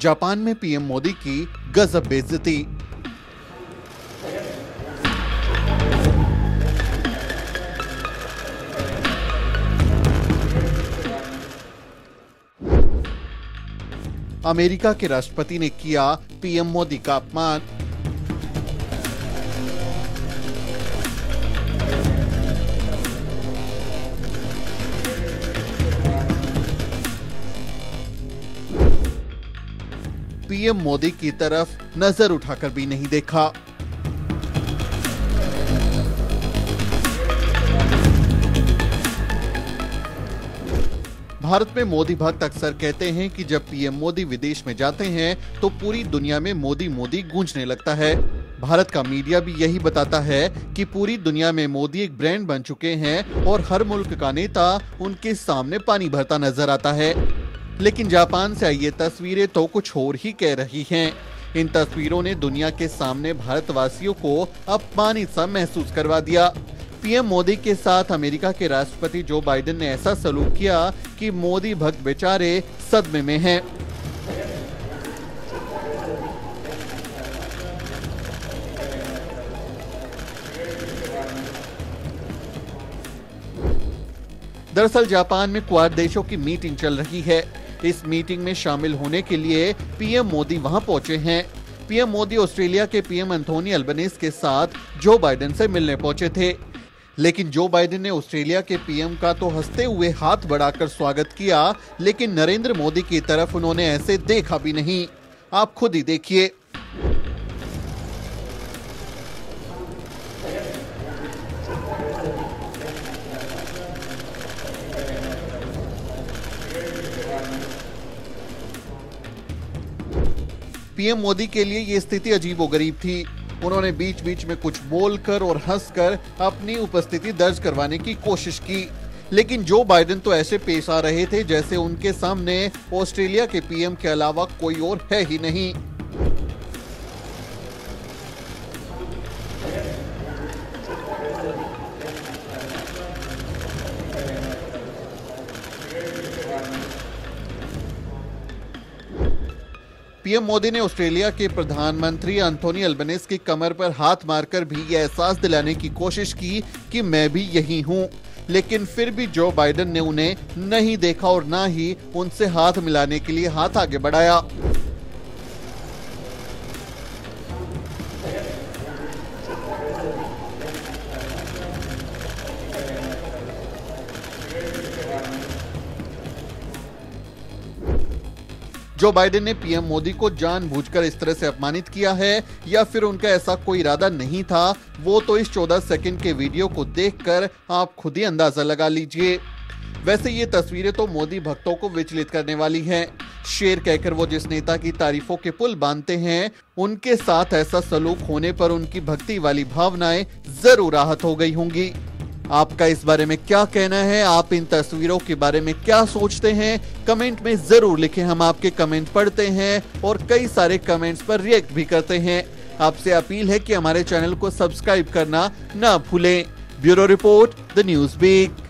Japan में PM Modi की गजब बेइज्जती। अमेरिका के राष्ट्रपति ने किया पीएम मोदी का अपमान। पीएम मोदी की तरफ नजर उठाकर भी नहीं देखा। भारत में मोदी भक्त अक्सर कहते हैं कि जब पीएम मोदी विदेश में जाते हैं तो पूरी दुनिया में मोदी मोदी गूंजने लगता है। भारत का मीडिया भी यही बताता है कि पूरी दुनिया में मोदी एक ब्रांड बन चुके हैं और हर मुल्क का नेता उनके सामने पानी भरता नजर आता है। लेकिन जापान से आई ये तस्वीरें तो कुछ और ही कह रही हैं। इन तस्वीरों ने दुनिया के सामने भारतवासियों को अपमानित सा महसूस करवा दिया। पीएम मोदी के साथ अमेरिका के राष्ट्रपति जो बाइडेन ने ऐसा सलूक किया कि मोदी भक्त बेचारे सदमे में हैं। दरअसल जापान में क्वाड देशों की मीटिंग चल रही है। इस मीटिंग में शामिल होने के लिए पीएम मोदी वहां पहुंचे हैं। पीएम मोदी ऑस्ट्रेलिया के पीएम एंथोनी अल्बनीज के साथ जो बाइडेन से मिलने पहुंचे थे। लेकिन जो बाइडेन ने ऑस्ट्रेलिया के पीएम का तो हंसते हुए हाथ बढ़ाकर स्वागत किया, लेकिन नरेंद्र मोदी की तरफ उन्होंने ऐसे देखा भी नहीं। आप खुद ही देखिए। पीएम मोदी के लिए ये स्थिति अजीबोगरीब थी। उन्होंने बीच बीच में कुछ बोलकर और हंसकर अपनी उपस्थिति दर्ज करवाने की कोशिश की, लेकिन जो बाइडेन तो ऐसे पेश आ रहे थे जैसे उनके सामने ऑस्ट्रेलिया के पीएम के अलावा कोई और है ही नहीं। पीएम मोदी ने ऑस्ट्रेलिया के प्रधानमंत्री एंथोनी अल्बनीज की कमर पर हाथ मारकर भी यह एहसास दिलाने की कोशिश की कि मैं भी यही हूं, लेकिन फिर भी जो बाइडेन ने उन्हें नहीं देखा और ना ही उनसे हाथ मिलाने के लिए हाथ आगे बढ़ाया। जो बाइडेन ने पीएम मोदी को जानबूझकर इस तरह से अपमानित किया है या फिर उनका ऐसा कोई इरादा नहीं था, वो तो इस 14 सेकंड के वीडियो को देखकर आप खुद ही अंदाजा लगा लीजिए। वैसे ये तस्वीरें तो मोदी भक्तों को विचलित करने वाली हैं। शेर कहकर वो जिस नेता की तारीफों के पुल बांधते हैं, उनके साथ ऐसा सलूक होने पर उनकी भक्ति वाली भावनाएं जरूर आहत हो गई होंगी। आपका इस बारे में क्या कहना है? आप इन तस्वीरों के बारे में क्या सोचते हैं? कमेंट में जरूर लिखें। हम आपके कमेंट पढ़ते हैं और कई सारे कमेंट्स पर रिएक्ट भी करते हैं। आपसे अपील है कि हमारे चैनल को सब्सक्राइब करना ना भूलें। Bureau report, the News beat.